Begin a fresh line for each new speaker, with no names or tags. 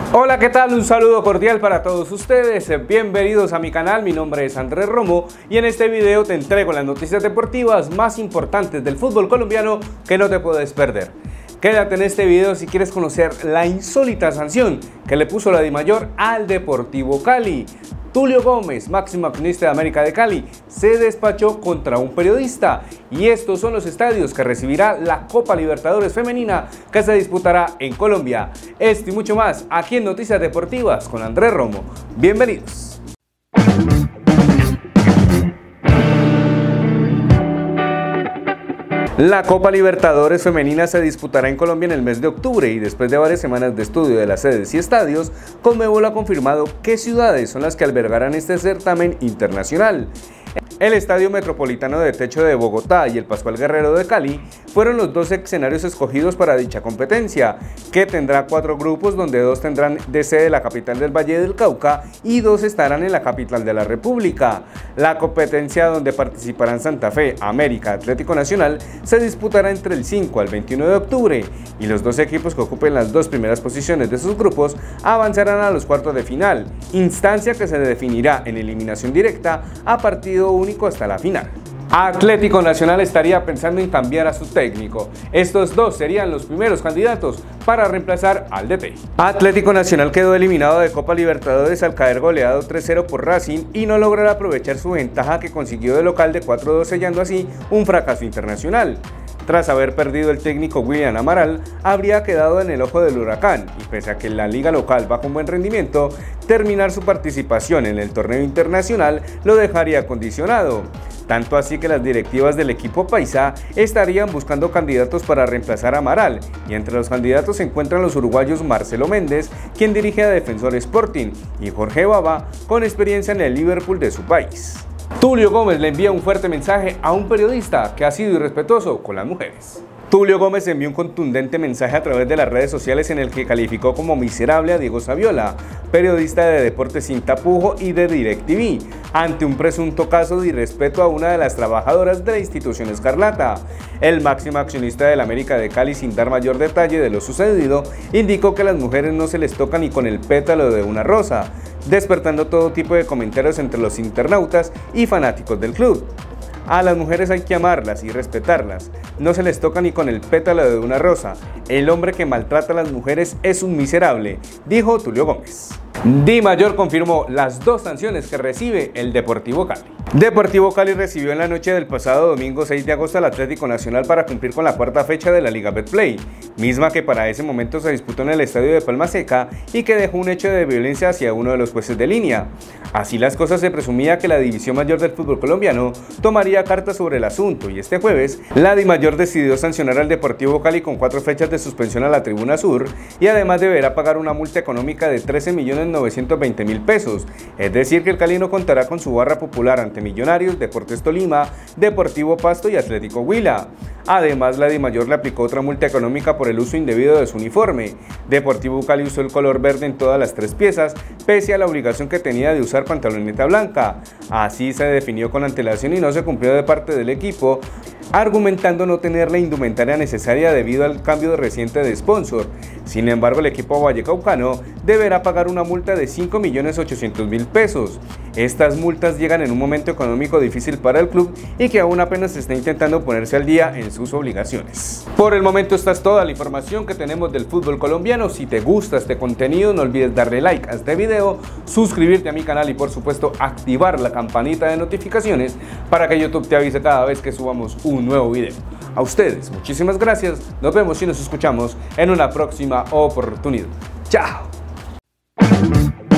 Hola, ¿qué tal? Un saludo cordial para todos ustedes, bienvenidos a mi canal, mi nombre es Andrés Romo y en este video te entrego las noticias deportivas más importantes del fútbol colombiano que no te puedes perder. Quédate en este video si quieres conocer la insólita sanción que le puso la DIMAYOR al Deportivo Cali. Tulio Gómez, máximo accionista de América de Cali, se despachó contra un periodista y estos son los estadios que recibirá la Copa Libertadores Femenina que se disputará en Colombia. Esto y mucho más aquí en Noticias Deportivas con Andrés Romo. Bienvenidos. La Copa Libertadores Femenina se disputará en Colombia en el mes de octubre y después de varias semanas de estudio de las sedes y estadios, Conmebol ha confirmado qué ciudades son las que albergarán este certamen internacional. El Estadio Metropolitano de Techo de Bogotá y el Pascual Guerrero de Cali fueron los dos escenarios escogidos para dicha competencia, que tendrá 4 grupos donde 2 tendrán de sede la capital del Valle del Cauca y 2 estarán en la capital de la República. La competencia donde participarán Santa Fe, América, Atlético Nacional se disputará entre el 5 al 21 de octubre y los 2 equipos que ocupen las 2 primeras posiciones de sus grupos avanzarán a los cuartos de final, instancia que se definirá en eliminación directa a partido único hasta la final. Atlético Nacional estaría pensando en cambiar a su técnico. Estos 2 serían los primeros candidatos para reemplazar al DT. Atlético Nacional quedó eliminado de Copa Libertadores al caer goleado 3-0 por Racing y no lograr aprovechar su ventaja que consiguió de local de 4-2, sellando así un fracaso internacional. Tras haber perdido el técnico William Amaral, habría quedado en el ojo del huracán y pese a que la liga local va con buen rendimiento, terminar su participación en el torneo internacional lo dejaría condicionado. Tanto así que las directivas del equipo paisa estarían buscando candidatos para reemplazar a Amaral y entre los candidatos se encuentran los uruguayos Marcelo Méndez, quien dirige a Defensor Sporting, y Jorge Baba, con experiencia en el Liverpool de su país. Tulio Gómez le envía un fuerte mensaje a un periodista que ha sido irrespetuoso con las mujeres. Tulio Gómez envió un contundente mensaje a través de las redes sociales en el que calificó como miserable a Diego Saviola, periodista de Deportes Sin Tapujo y de DirecTV, ante un presunto caso de irrespeto a una de las trabajadoras de la institución escarlata. El máximo accionista del América de Cali, sin dar mayor detalle de lo sucedido, indicó que a las mujeres no se les toca ni con el pétalo de una rosa, despertando todo tipo de comentarios entre los internautas y fanáticos del club. A las mujeres hay que amarlas y respetarlas, no se les toca ni con el pétalo de una rosa. El hombre que maltrata a las mujeres es un miserable, dijo Tulio Gómez. DIMAYOR confirmó las 2 sanciones que recibe el Deportivo Cali. Deportivo Cali recibió en la noche del pasado domingo 6 de agosto al Atlético Nacional para cumplir con la 4ª fecha de la Liga Betplay, misma que para ese momento se disputó en el estadio de Palma Seca y que dejó un hecho de violencia hacia uno de los jueces de línea. Así las cosas, se presumía que la División Mayor del fútbol colombiano tomaría cartas sobre el asunto y este jueves la DIMAYOR decidió sancionar al Deportivo Cali con 4 fechas de suspensión a la Tribuna Sur y además deberá pagar una multa económica de 13.920.000 pesos, es decir que el Cali no contará con su barra popular ante Millonarios, Deportes Tolima, Deportivo Pasto y Atlético Huila. Además, la DIMAYOR le aplicó otra multa económica por el uso indebido de su uniforme. Deportivo Cali usó el color verde en todas las 3 piezas, pese a la obligación que tenía de usar pantaloneta blanca. Así se definió con antelación y no se cumplió de parte del equipo, argumentando no tener la indumentaria necesaria debido al cambio reciente de sponsor. Sin embargo, el equipo vallecaucano deberá pagar una multa de 5.800.000 pesos. Estas multas llegan en un momento económico difícil para el club y que aún apenas está intentando ponerse al día en sus obligaciones. Por el momento esta es toda la información que tenemos del fútbol colombiano. Si te gusta este contenido, no olvides darle like a este video, suscribirte a mi canal y por supuesto activar la campanita de notificaciones para que YouTube te avise cada vez que subamos un nuevo video. A ustedes, muchísimas gracias, nos vemos y nos escuchamos en una próxima oportunidad. ¡Chao!